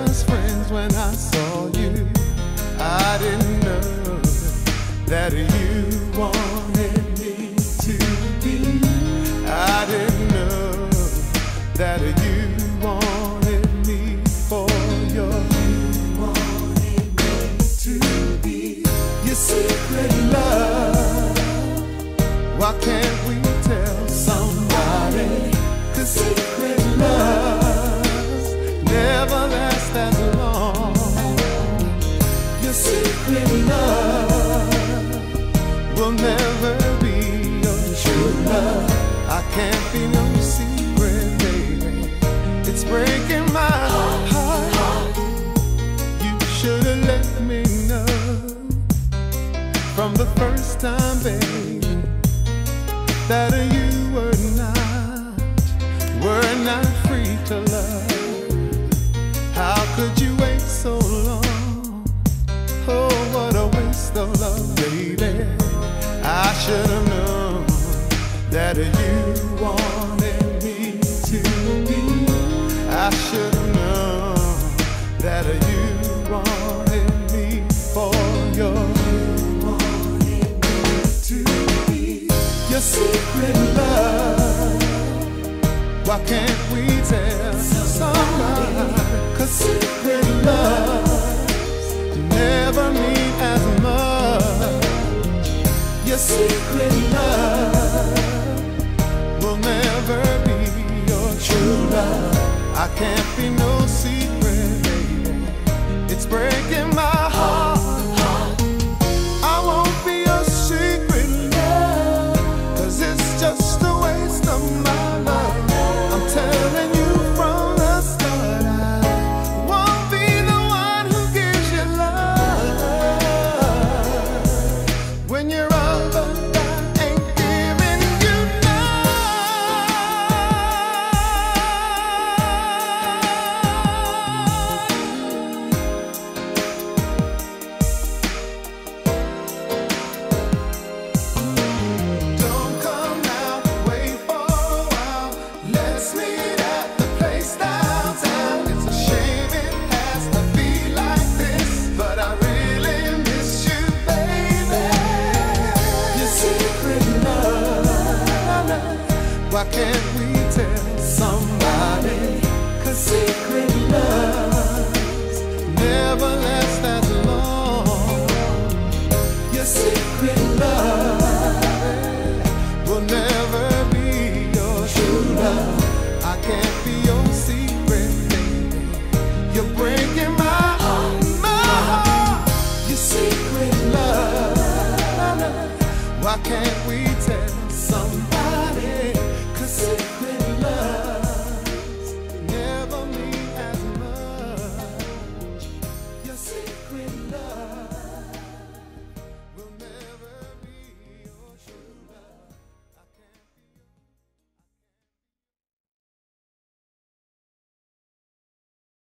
just friends when I saw you. I didn't know that you wanted me to be. I didn't know that you wanted me for your. You wanted me to be your secret love. Why can't we tell somebody? 'Cause secret loves never last as long. Your secret love will never be your true love. I can't be no secret, baby. It's breaking my heart. You should've let me know from the first time, baby, that you were not free to love. How could you wait so long? Oh, what a waste of love, baby. I should have known that you wanted me to be. I should have known that you wanted me for your. You wanted me to be your secret love. Why can't we tell somebody? 'Cause secret loves never mean as much. Your secret love will never be your true love. I can't be no secret, baby. It's breaking my heart. I won't be your secret love, 'cause it's just a waste of my love. I'm telling you from the start, I won't be the one who gives you love when you're all but I ain't giving you Don't come now, wait for a while. Let's meet at the place downtown. It's a shame it has to be like this, but I really miss you, baby. Your secret love, why can't we tell somebody? 'Cause secret loves never last as long. Your secret love will never be your true love. I can't be your secret, baby. You're breaking my heart. Your secret love, why can't